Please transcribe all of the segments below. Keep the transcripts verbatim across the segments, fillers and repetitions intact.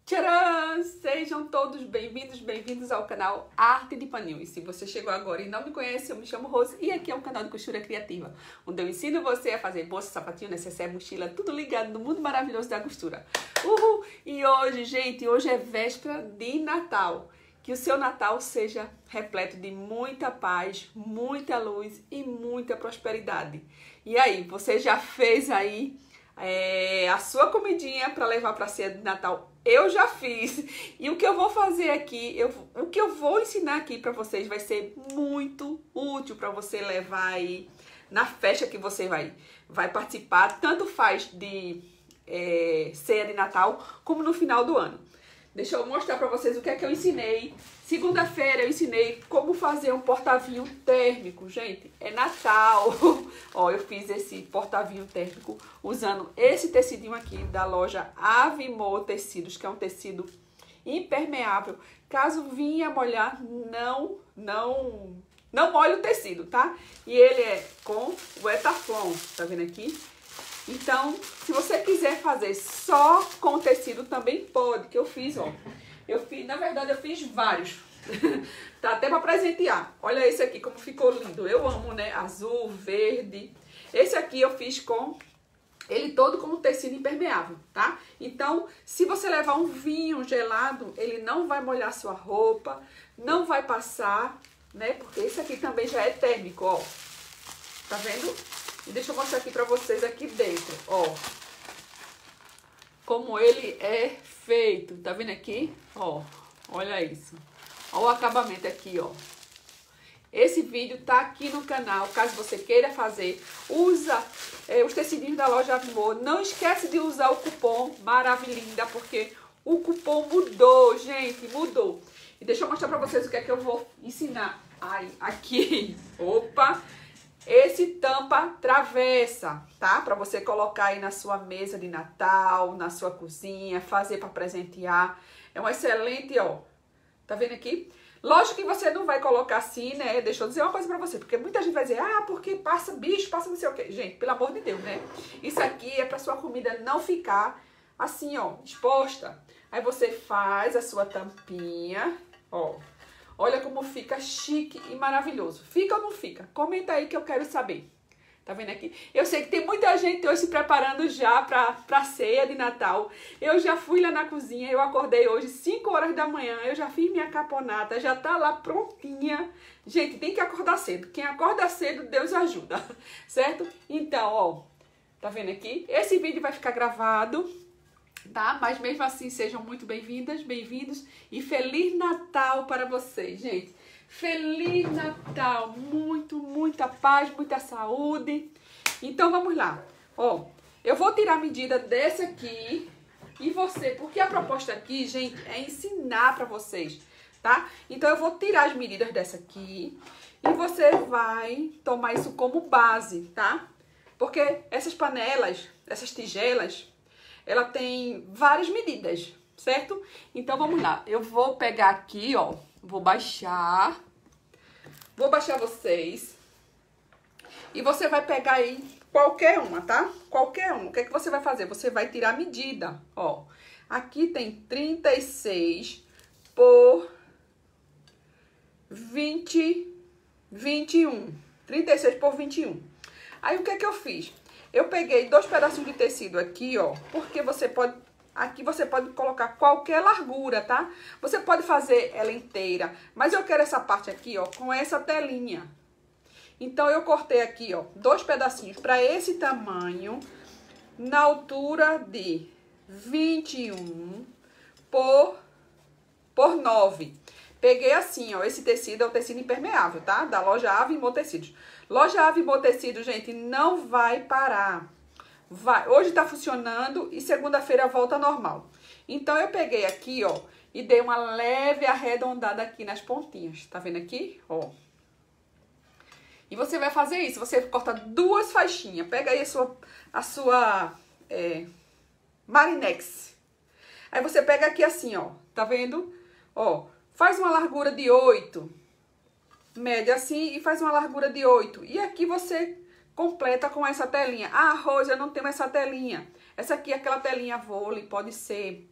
Tcharam! Sejam todos bem-vindos, bem-vindos ao canal Arte de Paninho. E se você chegou agora e não me conhece, eu me chamo Rose e aqui é um canal de costura criativa, onde eu ensino você a fazer bolsa, sapatinho, necessaire, mochila, tudo ligado no mundo maravilhoso da costura. Uhul! E hoje, gente, hoje é véspera de Natal. Que o seu Natal seja repleto de muita paz, muita luz e muita prosperidade. E aí, você já fez aí é, a sua comidinha para levar para a ceia de Natal? Eu já fiz. E o que eu vou fazer aqui, eu, o que eu vou ensinar aqui para vocês vai ser muito útil para você levar aí na festa que você vai, vai participar. Tanto faz de é, ceia de Natal como no final do ano. Deixa eu mostrar para vocês o que é que eu ensinei. Segunda-feira eu ensinei como fazer um porta-vinho térmico, gente. É Natal. Ó, eu fiz esse porta-vinho térmico usando esse tecidinho aqui da loja Avimor Tecidos, que é um tecido impermeável. Caso vinha molhar, não, não, não molhe o tecido, tá? E ele é com o Etaflon, tá vendo aqui? Então, se você quiser fazer só com tecido, também pode, que eu fiz, ó. Eu fiz, na verdade, eu fiz vários. Tá até para presentear. Olha esse aqui, como ficou lindo. Eu amo, né? Azul, verde. Esse aqui eu fiz com ele todo como tecido impermeável, tá? Então, se você levar um vinho gelado, ele não vai molhar sua roupa, não vai passar, né? Porque esse aqui também já é térmico, ó. Tá vendo? E deixa eu mostrar aqui pra vocês aqui dentro, ó. Como ele é feito, tá vendo aqui? Ó, olha isso. Ó o acabamento aqui, ó. Esse vídeo tá aqui no canal, caso você queira fazer. Usa é, os tecidinhos da loja Avimor. Não esquece de usar o cupom Maravilinda, porque o cupom mudou, gente, mudou. E deixa eu mostrar pra vocês o que é que eu vou ensinar. Ai, aqui. Opa! Esse tampa travessa, tá? Para você colocar aí na sua mesa de Natal, na sua cozinha, fazer para presentear. É um excelente, ó. Tá vendo aqui? Lógico que você não vai colocar assim, né? Deixa eu dizer uma coisa para você, porque muita gente vai dizer, ah, porque passa bicho, passa não sei o quê. Gente, pelo amor de Deus, né? Isso aqui é para sua comida não ficar assim, ó, exposta. Aí você faz a sua tampinha, ó. Olha como fica chique e maravilhoso. Fica ou não fica? Comenta aí que eu quero saber. Tá vendo aqui? Eu sei que tem muita gente hoje se preparando já pra, pra ceia de Natal. Eu já fui lá na cozinha, eu acordei hoje cinco horas da manhã, eu já fiz minha caponata, já tá lá prontinha. Gente, tem que acordar cedo. Quem acorda cedo, Deus ajuda. Certo? Então, ó, tá vendo aqui? Esse vídeo vai ficar gravado, tá? Mas mesmo assim, sejam muito bem-vindas, bem-vindos e Feliz Natal para vocês, gente. Feliz Natal, muito, muita paz, muita saúde. Então, vamos lá. Ó, eu vou tirar a medida desse aqui e você, porque a proposta aqui, gente, é ensinar para vocês, tá? Então, eu vou tirar as medidas dessa aqui e você vai tomar isso como base, tá? Porque essas panelas, essas tigelas, ela tem várias medidas, certo? Então, vamos lá. Eu vou pegar aqui, ó. Vou baixar. Vou baixar vocês. E você vai pegar aí qualquer uma, tá? Qualquer uma. O que é que você vai fazer? Você vai tirar a medida, ó. Aqui tem trinta e seis por vinte, vinte e um. trinta e seis por vinte e um. Aí, o que é que eu fiz? Eu peguei dois pedacinhos de tecido aqui, ó, porque você pode, aqui você pode colocar qualquer largura, tá? Você pode fazer ela inteira, mas eu quero essa parte aqui, ó, com essa telinha. Então, eu cortei aqui, ó, dois pedacinhos para esse tamanho, na altura de vinte e um por, por nove. Peguei assim, ó, esse tecido é o tecido impermeável, tá? Da loja Avimor Tecidos. Loja Avimor Tecidos, gente, não vai parar. Vai. Hoje tá funcionando e segunda-feira volta normal. Então, eu peguei aqui, ó, e dei uma leve arredondada aqui nas pontinhas. Tá vendo aqui? Ó. E você vai fazer isso. Você corta duas faixinhas. Pega aí a sua, a sua é, Marinex. Aí, você pega aqui assim, ó. Tá vendo? Ó. Faz uma largura de oito, mede assim e faz uma largura de oito. E aqui você completa com essa telinha. Ah, Rose, eu não tenho essa telinha. Essa aqui é aquela telinha vôlei, pode ser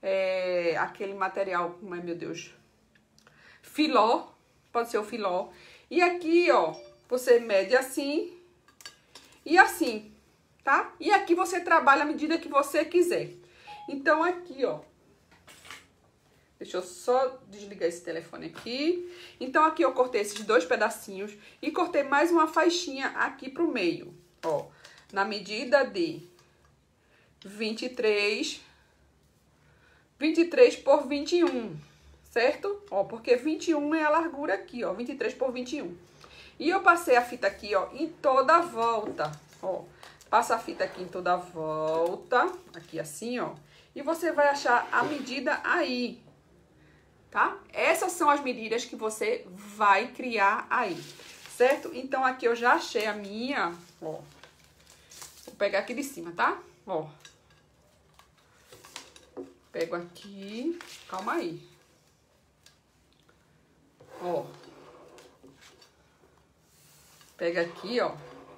é, aquele material, como é, meu Deus, filó, pode ser o filó. E aqui, ó, você mede assim e assim, tá? E aqui você trabalha a medida que você quiser. Então, aqui, ó, deixa eu só desligar esse telefone aqui. Então, aqui eu cortei esses dois pedacinhos e cortei mais uma faixinha aqui pro meio, ó, na medida de vinte e três, vinte e três por vinte e um, certo? Ó, porque vinte e um é a largura aqui, ó, vinte e três por vinte e um. E eu passei a fita aqui, ó, em toda a volta, ó. Passa a fita aqui em toda a volta, aqui assim, ó. E você vai achar a medida aí, tá? Essas são as medidas que você vai criar aí, certo? Então, aqui eu já achei a minha, ó. Vou pegar aqui de cima, tá? Ó. Pego aqui, calma aí. Ó. Pega aqui, ó.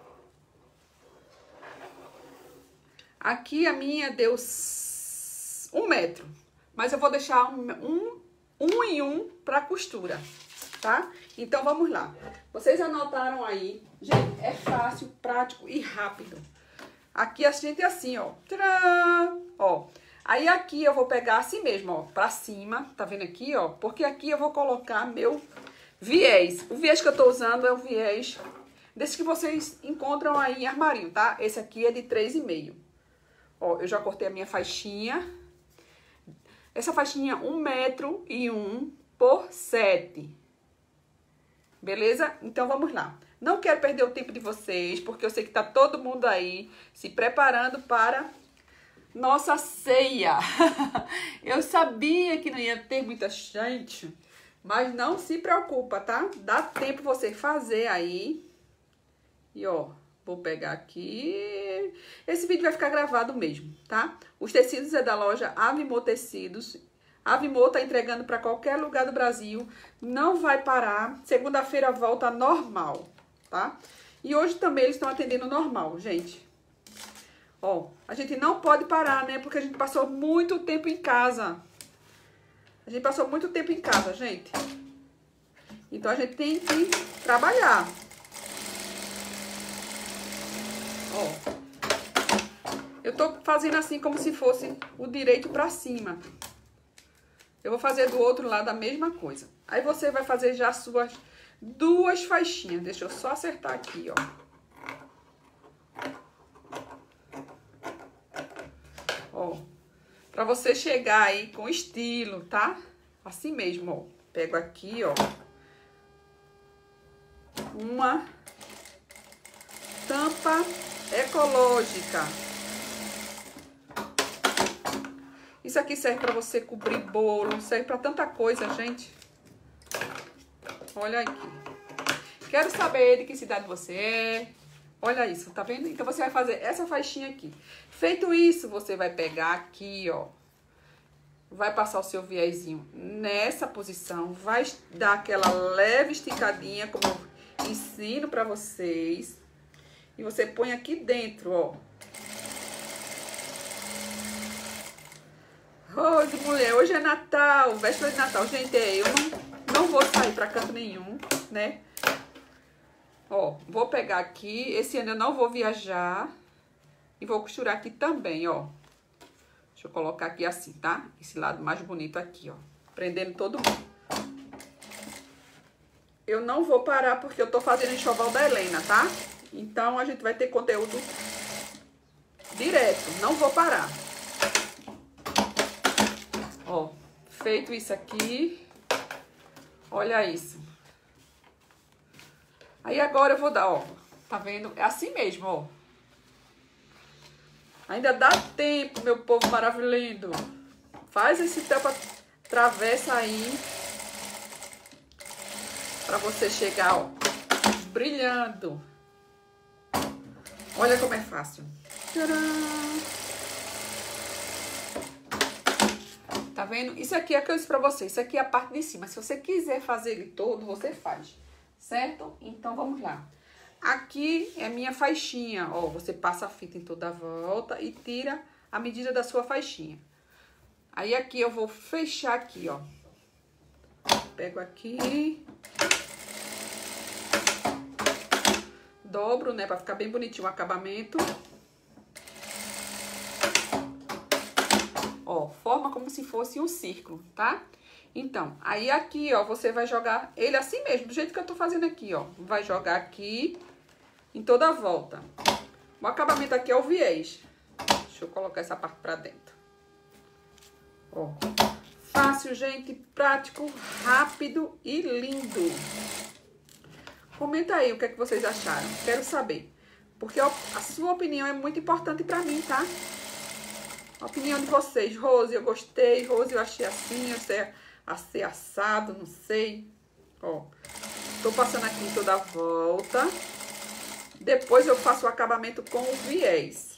Aqui a minha deu um metro, mas eu vou deixar um, um, um em um pra costura, tá? Então, vamos lá. Vocês anotaram aí? Gente, é fácil, prático e rápido. Aqui a gente é assim, ó. Tcharam! Ó. Aí aqui eu vou pegar assim mesmo, ó, pra cima, tá vendo aqui, ó? Porque aqui eu vou colocar meu viés. O viés que eu tô usando é o viés desse que vocês encontram aí em armarinho, tá? Esse aqui é de três e meio. Ó, eu já cortei a minha faixinha. Essa faixinha um metro e um por sete. Beleza? Então, vamos lá. Não quero perder o tempo de vocês, porque eu sei que tá todo mundo aí se preparando para nossa ceia. Eu sabia que não ia ter muita gente, mas não se preocupa, tá? Dá tempo você fazer aí. E, ó, vou pegar aqui. Esse vídeo vai ficar gravado mesmo, tá? Os tecidos é da loja Avimor Tecidos. A Avimor tá entregando para qualquer lugar do Brasil. Não vai parar. Segunda-feira volta normal, tá? E hoje também eles estão atendendo normal, gente. Ó, a gente não pode parar, né? Porque a gente passou muito tempo em casa. A gente passou muito tempo em casa, gente. Então, a gente tem que trabalhar. Ó. Eu tô fazendo assim como se fosse o direito pra cima. Eu vou fazer do outro lado a mesma coisa. Aí você vai fazer já as suas duas faixinhas. Deixa eu só acertar aqui, ó. Ó. Pra você chegar aí com estilo, tá? Assim mesmo, ó. Pego aqui, ó. Uma tampa ecológica. Isso aqui serve pra você cobrir bolo, serve pra tanta coisa, gente. Olha aqui. Quero saber de que cidade você é. Olha isso, tá vendo? Então, você vai fazer essa faixinha aqui. Feito isso, você vai pegar aqui, ó. Vai passar o seu viésinho nessa posição. Vai dar aquela leve esticadinha, como eu ensino pra vocês. E você põe aqui dentro, ó. Hoje, mulher, hoje é Natal, véspera de Natal. Gente, eu não, não vou sair pra canto nenhum, né? Ó, vou pegar aqui. Esse ano eu não vou viajar. E vou costurar aqui também, ó. Deixa eu colocar aqui assim, tá? Esse lado mais bonito aqui, ó. Prendendo todo mundo. Eu não vou parar porque eu tô fazendo enxoval da Helena, tá? Então, a gente vai ter conteúdo direto. Não vou parar. Ó, feito isso aqui. Olha isso. Aí agora eu vou dar, ó. Tá vendo? É assim mesmo, ó. Ainda dá tempo, meu povo maravilhoso. Faz esse tampa travessa aí. Pra você chegar, ó. Brilhando. Olha como é fácil. Tcharam! Tá vendo? Isso aqui é o que eu disse pra você. Isso aqui é a parte de cima. Se você quiser fazer ele todo, você faz. Certo? Então, vamos lá. Aqui é a minha faixinha. Ó, você passa a fita em toda a volta e tira a medida da sua faixinha. Aí aqui eu vou fechar aqui, ó. Pego aqui. Dobro, né, pra ficar bem bonitinho o acabamento. Ó, forma como se fosse um círculo, tá? Então, aí aqui, ó, você vai jogar ele assim mesmo, do jeito que eu tô fazendo aqui, ó. Vai jogar aqui em toda a volta. O acabamento aqui é o viés. Deixa eu colocar essa parte pra dentro. Ó. Fácil, gente, prático, rápido e lindo. Comenta aí o que é que vocês acharam. Quero saber. Porque a sua opinião é muito importante pra mim, tá? A opinião de vocês. Rose, eu gostei. Rose, eu achei assim. Eu sei ser assado, não sei. Ó. Tô passando aqui em toda a volta. Depois eu faço o acabamento com o viés.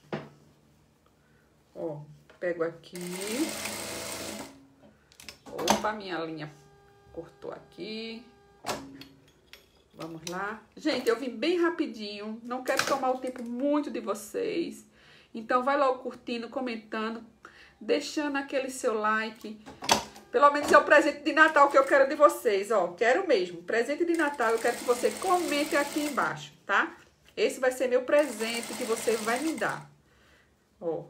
Ó. Pego aqui. Opa, minha linha cortou aqui. Vamos lá. Gente, eu vim bem rapidinho. Não quero tomar o tempo muito de vocês. Então, vai logo curtindo, comentando, deixando aquele seu like. Pelo menos é o presente de Natal que eu quero de vocês, ó. Quero mesmo. Presente de Natal, eu quero que você comente aqui embaixo, tá? Esse vai ser meu presente que você vai me dar. Ó.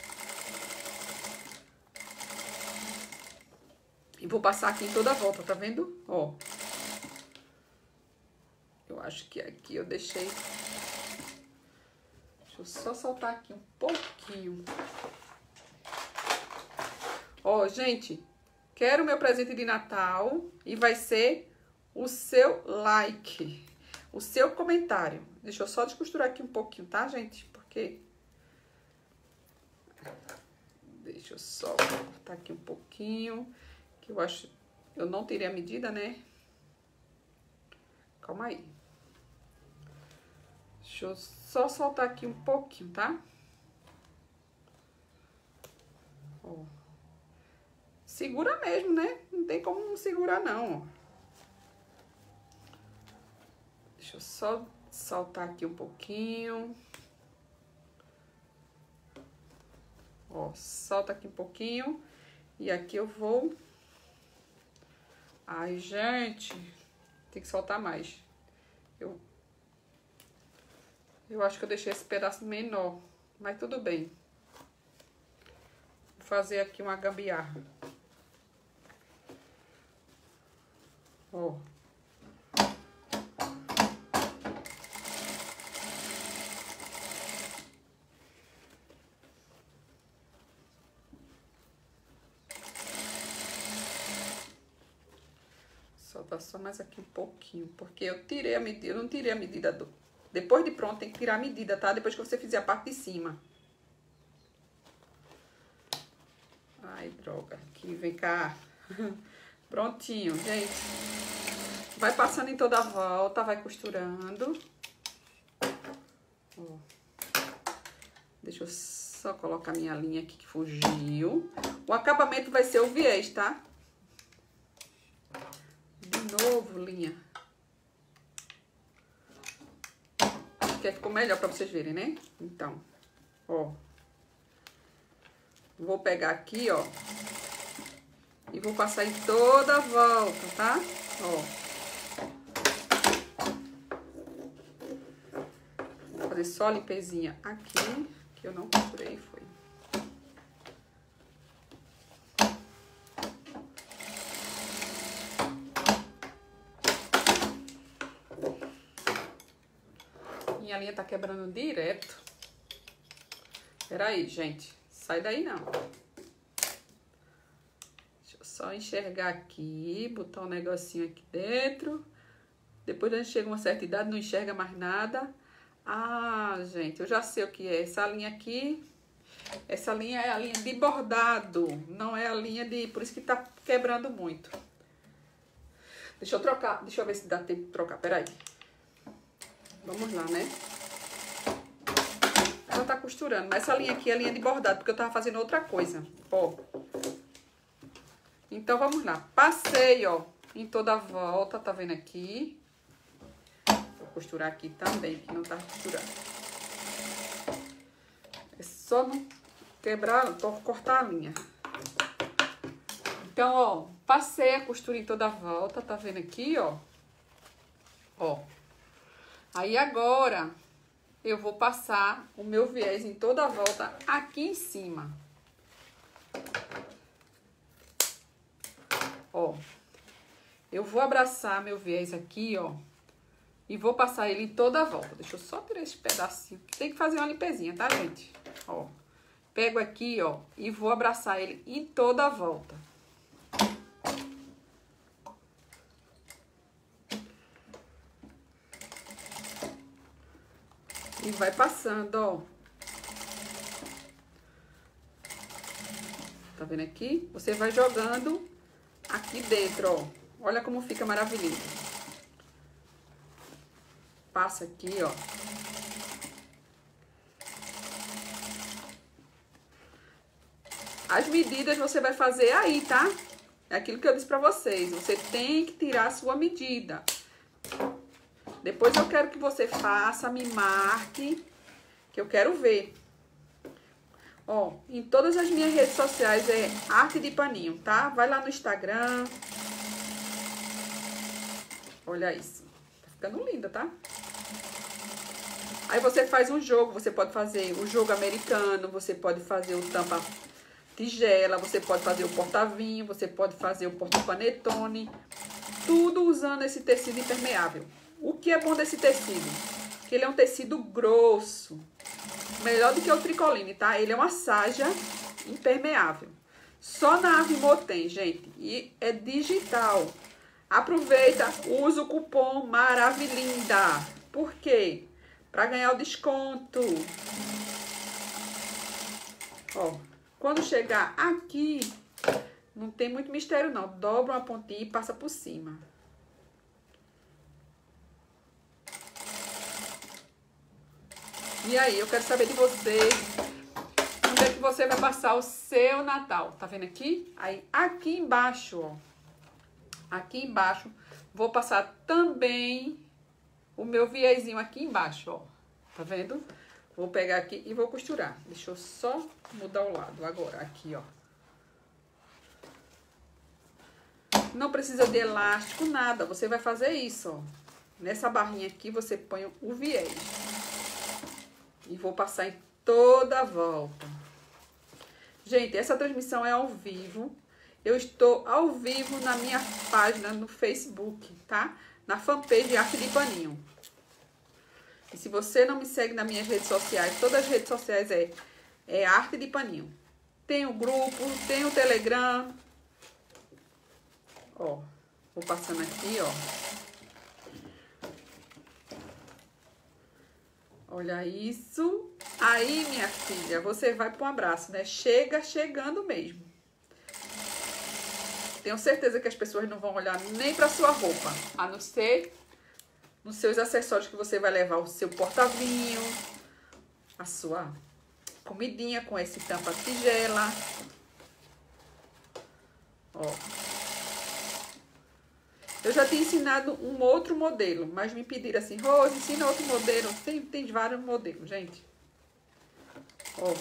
E vou passar aqui em toda a volta, tá vendo? Ó. Eu acho que aqui eu deixei... Deixa eu só soltar aqui um pouquinho. Ó, gente, quero meu presente de Natal e vai ser o seu like, o seu comentário. Deixa eu só descosturar aqui um pouquinho, tá, gente? Porque... Deixa eu só cortar aqui um pouquinho, que eu acho... Eu não tirei a medida, né? Calma aí. Deixa eu só soltar aqui um pouquinho, tá? Ó. Segura mesmo, né? Não tem como não segurar, não, ó. Deixa eu só soltar aqui um pouquinho. Ó, solta aqui um pouquinho. E aqui eu vou... Ai, gente, tem que soltar mais. Eu... Eu acho que eu deixei esse pedaço menor, mas tudo bem. Vou fazer aqui uma gambiarra. Ó. Soltar só mais aqui um pouquinho, porque eu tirei a medida, eu não tirei a medida do... Depois de pronto, tem que tirar a medida, tá? Depois que você fizer a parte de cima. Ai, droga. Aqui, vem cá. Prontinho, gente. Vai passando em toda a volta, vai costurando. Ó. Deixa eu só colocar minha linha aqui que fugiu. O acabamento vai ser o viés, tá? De novo, linha. Que ficou melhor pra vocês verem, né? Então, ó. Vou pegar aqui, ó. E vou passar em toda a volta, tá? Ó. Vou fazer só a limpezinha aqui, que eu não costurei, foi. Minha linha tá quebrando direto. Peraí, gente. Sai daí, não. Deixa eu só enxergar aqui. Botar um negocinho aqui dentro. Depois a gente chega a uma certa idade, não enxerga mais nada. Ah, gente, eu já sei o que é. Essa linha aqui... Essa linha é a linha de bordado. Não é a linha de... Por isso que tá quebrando muito. Deixa eu trocar. Deixa eu ver se dá tempo de trocar. Peraí. Vamos lá, né? Ela tá costurando, mas essa linha aqui é a linha de bordado, porque eu tava fazendo outra coisa, ó. Então, vamos lá. Passei, ó, em toda a volta, tá vendo aqui? Vou costurar aqui também, que não tá costurando. É só não quebrar, cortar a linha. Então, ó, passei a costura em toda a volta, tá vendo aqui, ó? Ó. Aí agora, eu vou passar o meu viés em toda a volta aqui em cima. Ó. Eu vou abraçar meu viés aqui, ó. E vou passar ele em toda a volta. Deixa eu só tirar esse pedacinho. Tem que fazer uma limpezinha, tá, gente? Ó. Pego aqui, ó, e vou abraçar ele em toda a volta. E vai passando, ó. Tá vendo aqui? Você vai jogando aqui dentro, ó. Olha como fica maravilhoso. Passa aqui, ó. As medidas você vai fazer aí, tá? É aquilo que eu disse pra vocês. Você tem que tirar a sua medida. Depois eu quero que você faça, me marque, que eu quero ver. Ó, em todas as minhas redes sociais é Arte de Paninho, tá? Vai lá no Instagram. Olha isso. Tá ficando linda, tá? Aí você faz um jogo, você pode fazer o jogo americano, você pode fazer o tampa tigela, você pode fazer o porta-vinho, você pode fazer o porta-panetone. Tudo usando esse tecido impermeável. O que é bom desse tecido? Que ele é um tecido grosso. Melhor do que o tricoline, tá? Ele é uma saja impermeável. Só na Avimor tem, gente. E é digital. Aproveita, usa o cupom Maravilinda. Por quê? Para ganhar o desconto. Ó, quando chegar aqui, não tem muito mistério não. Dobra uma pontinha e passa por cima. E aí, eu quero saber de vocês, onde é que você vai passar o seu Natal. Tá vendo aqui? Aí, aqui embaixo, ó. Aqui embaixo, vou passar também o meu viezinho aqui embaixo, ó. Tá vendo? Vou pegar aqui e vou costurar. Deixa eu só mudar o lado agora, aqui, ó. Não precisa de elástico, nada. Você vai fazer isso, ó. Nessa barrinha aqui, você põe o viés. E vou passar em toda a volta. Gente, essa transmissão é ao vivo. Eu estou ao vivo na minha página no Facebook, tá? Na fanpage Arte de Paninho. E se você não me segue nas minhas redes sociais, todas as redes sociais é, é Arte de Paninho. Tem o grupo, tem o Telegram. Ó, vou passando aqui, ó. Olha isso. Aí, minha filha, você vai para um abraço, né? Chega chegando mesmo. Tenho certeza que as pessoas não vão olhar nem para sua roupa, a não ser nos seus acessórios que você vai levar, o seu porta-vinho, a sua comidinha com esse tampa-tigela. Ó. Eu já tinha ensinado um outro modelo, mas me pediram assim, Rose, ensina outro modelo. Tem, tem vários modelos, gente. Ó.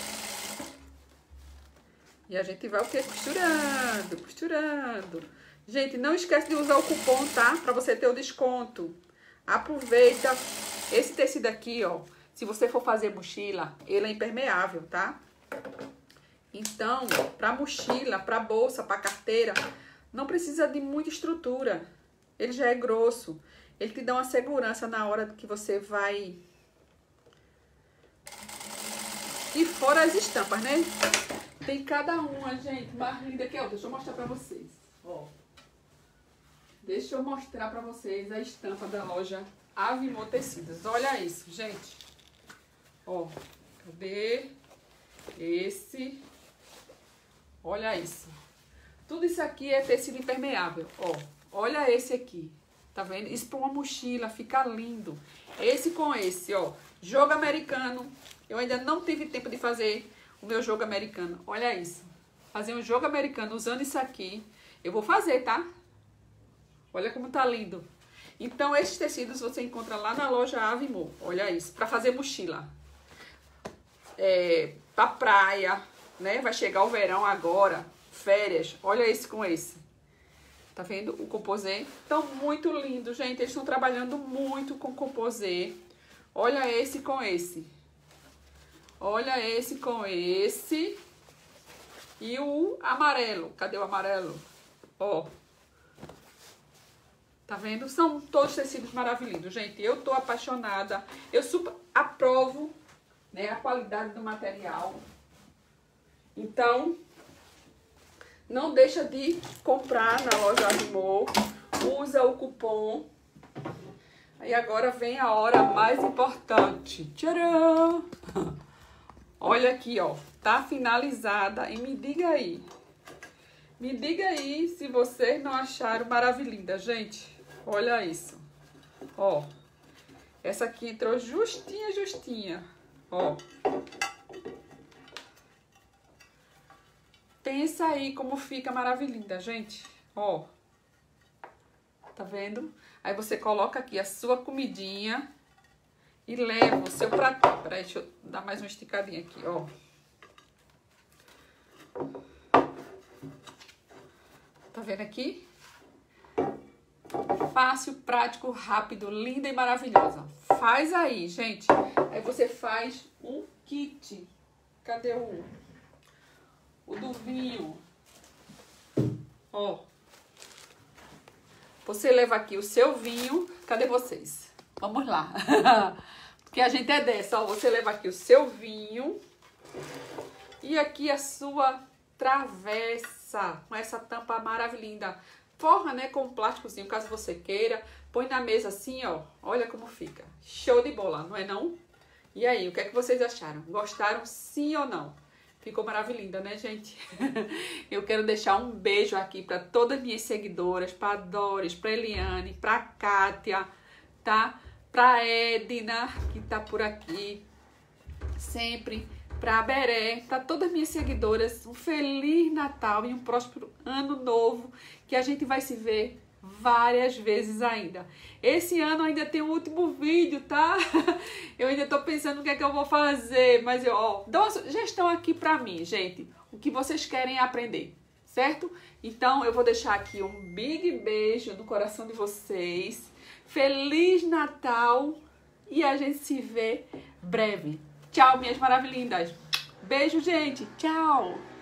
E a gente vai o quê? Costurando, costurando. Gente, não esquece de usar o cupom, tá? Pra você ter o desconto. Aproveita. Esse tecido aqui, ó. Se você for fazer mochila, ele é impermeável, tá? Então, pra mochila, pra bolsa, pra carteira, não precisa de muita estrutura. Ele já é grosso. Ele te dá uma segurança na hora que você vai... E fora as estampas, né? Tem cada uma, gente, mais linda que a outra. Deixa eu mostrar pra vocês. Ó. Deixa eu mostrar pra vocês a estampa da loja Avimor Tecidos. Olha isso, gente. Ó. Cadê? Esse. Olha isso. Tudo isso aqui é tecido impermeável. Ó. Olha esse aqui. Tá vendo? Isso pra uma mochila, fica lindo. Esse com esse, ó. Jogo americano. Eu ainda não tive tempo de fazer o meu jogo americano. Olha isso. Fazer um jogo americano usando isso aqui. Eu vou fazer, tá? Olha como tá lindo. Então, esses tecidos você encontra lá na loja Avimor. Olha isso. Pra fazer mochila. É, pra praia, né? Vai chegar o verão agora. férias. Olha esse com esse. Tá vendo o composê? Estão muito lindo, gente. Eles estão trabalhando muito com composê. Olha esse com esse. Olha esse com esse. E o amarelo. Cadê o amarelo? Ó. Tá vendo? São todos tecidos maravilhosos, gente. Eu tô apaixonada. Eu super aprovo, né, a qualidade do material. Então, não deixa de comprar na loja Arrimor. Usa o cupom. E agora vem a hora mais importante. Tcharam! Olha aqui, ó. Tá finalizada. E me diga aí. Me diga aí se vocês não acharam maravilhosa, gente. Olha isso. Ó. Essa aqui entrou justinha, justinha. Ó. Pensa aí como fica maravilhosa, gente. Ó. Tá vendo? Aí você coloca aqui a sua comidinha e leva o seu prato. Peraí, deixa eu dar mais uma esticadinha aqui, ó. Tá vendo aqui? Fácil, prático, rápido, linda e maravilhosa. Faz aí, gente. Aí você faz um kit. Cadê o... o do vinho? Ó. Você leva aqui o seu vinho. Cadê vocês? Vamos lá. Porque a gente é dessa, ó. Você leva aqui o seu vinho. E aqui a sua travessa. Com essa tampa maravilhosa. Forra, né, com um plásticozinho, caso você queira. Põe na mesa assim, ó. Olha como fica. Show de bola, não é não? E aí, o que é que vocês acharam? Gostaram sim ou não? Ficou maravilhosa, né, gente? Eu quero deixar um beijo aqui para todas as minhas seguidoras, para Doris, para Eliane, para Kátia, tá? Para Edna, que tá por aqui sempre, para Beré, para todas as minhas seguidoras. Um Feliz Natal e um próspero Ano Novo, que a gente vai se ver várias vezes ainda. Esse ano ainda tem o último vídeo, tá? Eu ainda tô pensando o que é que eu vou fazer, mas eu, ó, dá uma sugestão aqui pra mim, gente, o que vocês querem aprender, certo? Então eu vou deixar aqui um big beijo no coração de vocês. Feliz Natal e a gente se vê breve. Tchau, minhas maravilhindas. Beijo, gente. Tchau.